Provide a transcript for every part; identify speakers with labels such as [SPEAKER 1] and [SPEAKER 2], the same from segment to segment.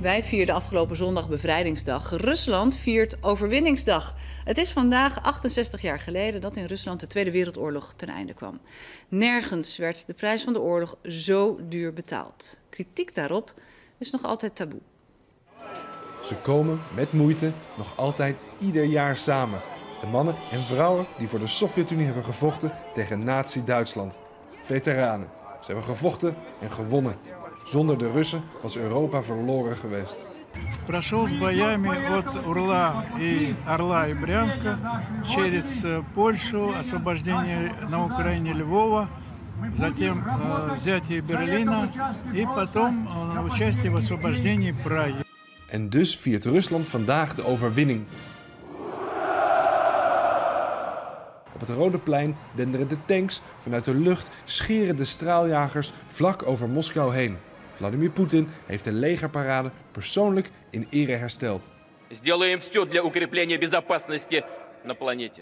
[SPEAKER 1] Wij vierden afgelopen zondag Bevrijdingsdag. Rusland viert Overwinningsdag. Het is vandaag 68 jaar geleden dat in Rusland de Tweede Wereldoorlog ten einde kwam. Nergens werd de prijs van de oorlog zo duur betaald. Kritiek daarop is nog altijd taboe.
[SPEAKER 2] Ze komen met moeite nog altijd ieder jaar samen. De mannen en vrouwen die voor de Sovjet-Unie hebben gevochten tegen Nazi-Duitsland. Veteranen. Ze hebben gevochten en gewonnen. Zonder de Russen was Europa verloren geweest.
[SPEAKER 3] Прошел с боями от Орла и Брянска через Польшу, освобождение на Украине Львова, затем взятие Берлина и потом участие в освобождении Праги.
[SPEAKER 2] En dus viert Rusland vandaag de overwinning. Op het Rode Plein denderen de tanks, vanuit de lucht scheren de straaljagers vlak over Moskou heen. Vladimir Poetin heeft de legerparade persoonlijk in ere hersteld.
[SPEAKER 4] Сделаем все для укрепления безопасности на планете.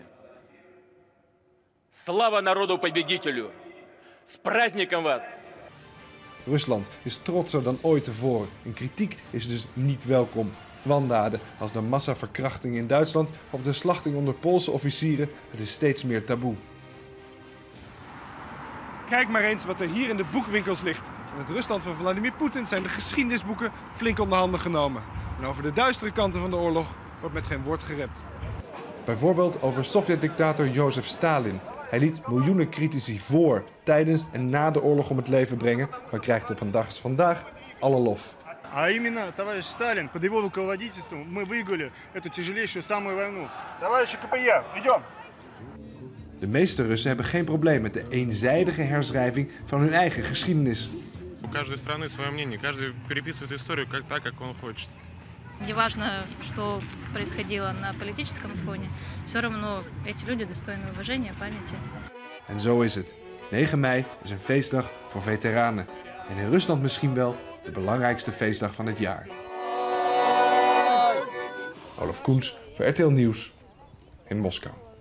[SPEAKER 4] Слава народу-победителю! С праздником вас!
[SPEAKER 2] Rusland is trotser dan ooit tevoren en kritiek is dus niet welkom. Wandaden als de massaverkrachting in Duitsland of de slachting onder Poolse officieren, het is steeds meer taboe. Kijk maar eens wat er hier in de boekwinkels ligt. In het Rusland van Vladimir Poetin zijn de geschiedenisboeken flink onder handen genomen. En over de duistere kanten van de oorlog wordt met geen woord gerept. Bijvoorbeeld over Sovjet-dictator Jozef Stalin. Hij liet miljoenen critici voor, tijdens en na de oorlog om het leven brengen, maar krijgt op een dag als vandaag alle lof.
[SPEAKER 5] А именно товарищ Сталин, под его руководительством мы выиграли эту тяжелейшую самую войну. Товарищи КПЯ, идем!
[SPEAKER 2] De meeste Russen hebben geen probleem met de eenzijdige herschrijving van hun eigen geschiedenis.
[SPEAKER 6] У каждой страны свое мнение, каждый переписывает историю так, как он хочет.
[SPEAKER 7] Неважно, что происходило на политическом фоне, все равно эти люди достойны уважения, памяти.
[SPEAKER 2] En zo is het. 9 mei is een feestdag voor veteranen. En in Rusland misschien wel de belangrijkste feestdag van het jaar. Olaf Koens voor RTL Nieuws in Moskou.